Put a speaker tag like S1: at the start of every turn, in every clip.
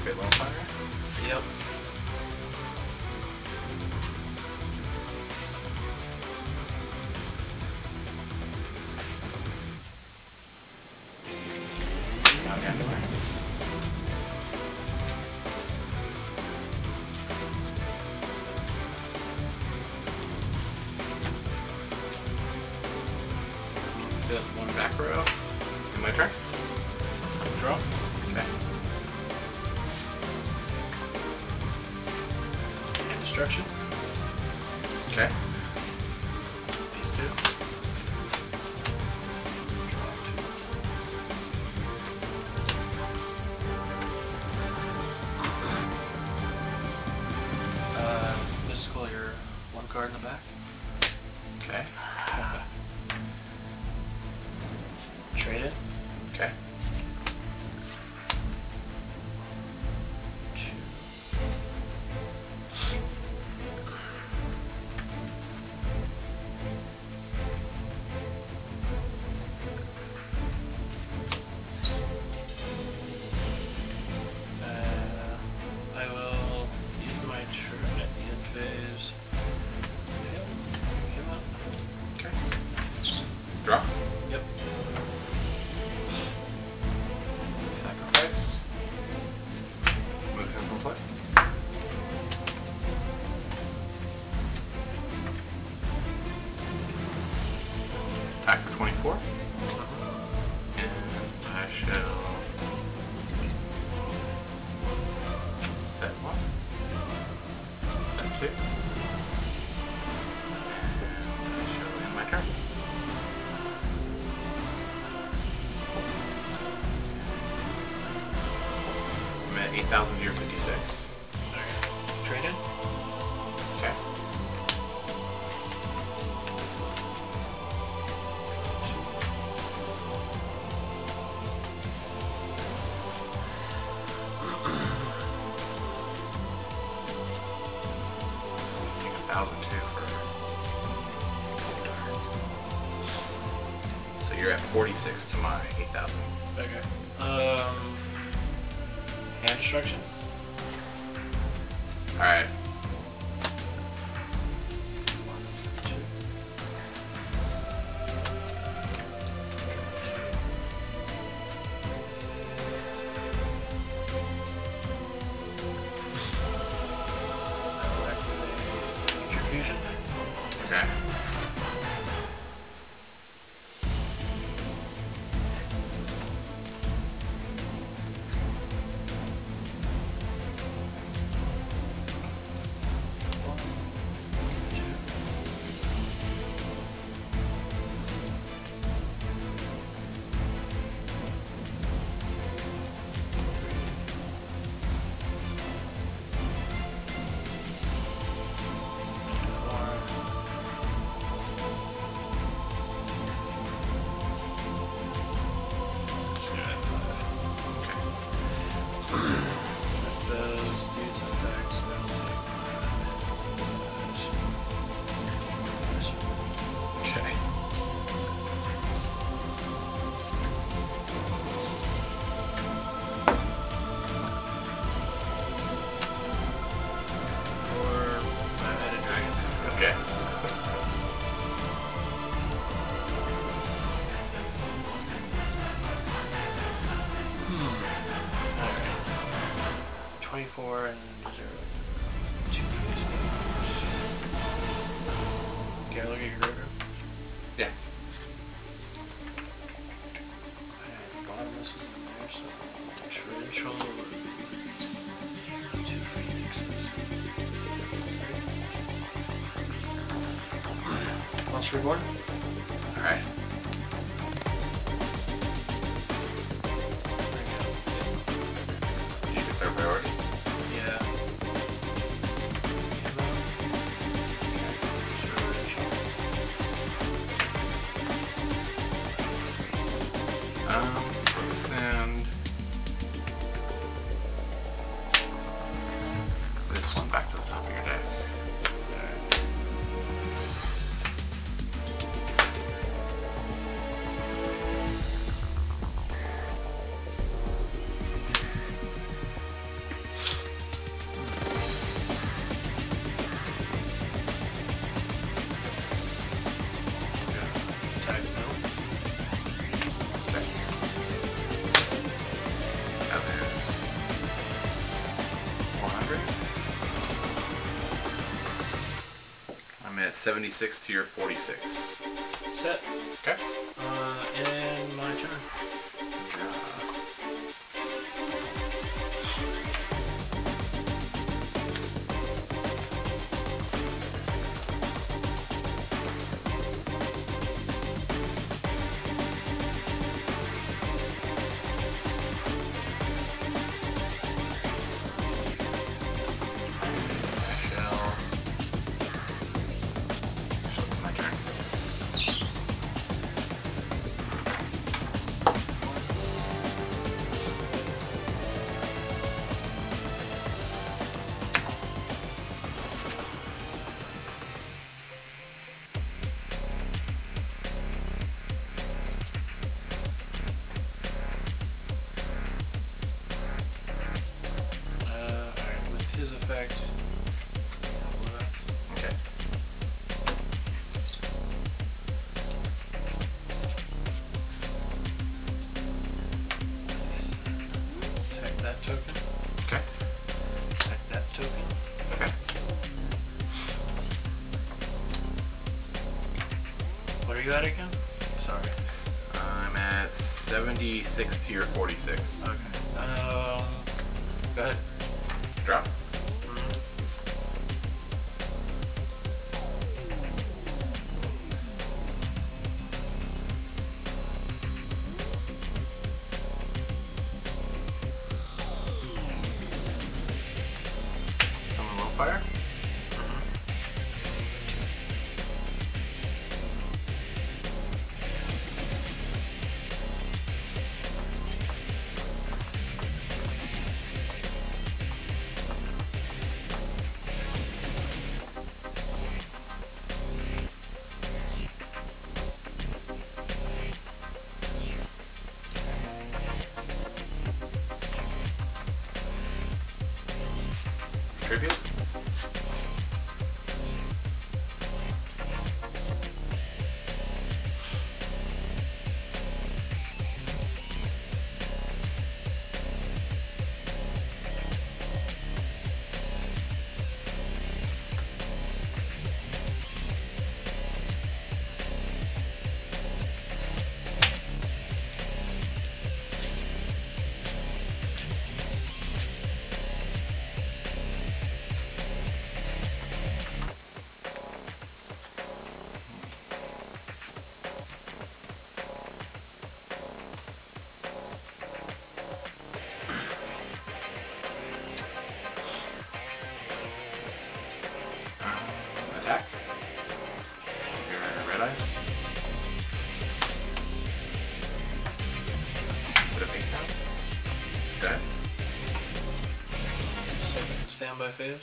S1: Great Little Fire?
S2: Yep.
S1: Not anywhere. Sit one back row. And my turn.
S2: Draw.
S1: Okay.
S2: And destruction.
S1: Okay.
S2: These two. Mystical, your one card in the back.
S1: Okay.
S2: Trade it.
S1: Okay.
S2: I will use my turn at the end phase. Him up.
S1: Okay. Draw.
S2: Yep.
S1: Sacrifice. Move him from play. Attack for 24. And I shall set one. Set two. And I shall end my turn. I'm at 8,000 to your 56.
S2: Alright. Trade in.
S1: Okay. Take 1,002 for. So you're at 46 to my 8,000.
S2: Okay. Hand destruction.
S1: All right.
S2: Fusion.
S1: Okay. Okay.
S2: Alright. 24 and 0. 2 face damage. Okay, look at your graveyard.
S1: Yeah.
S2: And bottomless is in there, so torrential. 2 phoenixes. Monster reborn.
S1: Alright. Did you declare priority?
S2: Yeah.
S1: Let's send this one back to the top of your deck. 76 to your 46.
S2: Set.
S1: Okay.
S2: And my turn. His effect.
S1: Okay.
S2: Attack that token.
S1: Okay.
S2: Attack that token.
S1: Okay.
S2: What are you at again? Sorry.
S1: I'm at 76 to your 46.
S2: Okay. Go ahead.
S1: Drop. Summon Willfire. Tribute. Attack. Your red eyes. Set a face down. Go ahead.
S2: Standby phase.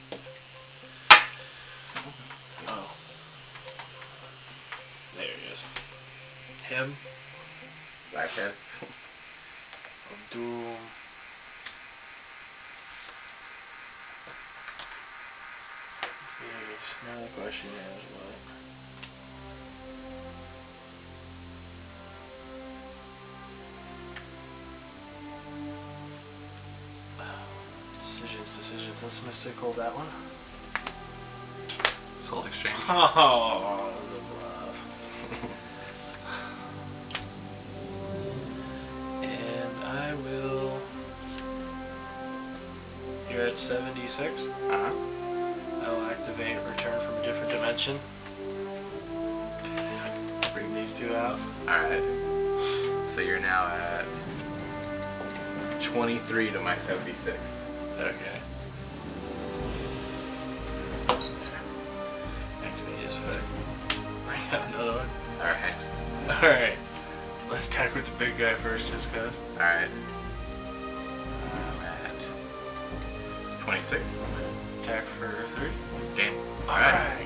S2: Oh. There he is. Him.
S1: Blackhead.
S2: Of Doom. Yes, now the question is what? Decisions. Let's mystical that one.
S1: Soul Exchange.
S2: Oh, the bluff. And I will. You're at 76.
S1: Uh-huh.
S2: I'll activate Return from a Different Dimension. Bring these two out.
S1: Alright. So you're now at 23 to my 76.
S2: Okay. Activate his effect. Bring out another one.
S1: Alright.
S2: Alright. Let's attack with the big guy first, just cause.
S1: Alright. I'm at 26.
S2: Attack for 3.
S1: Game.
S2: Alright.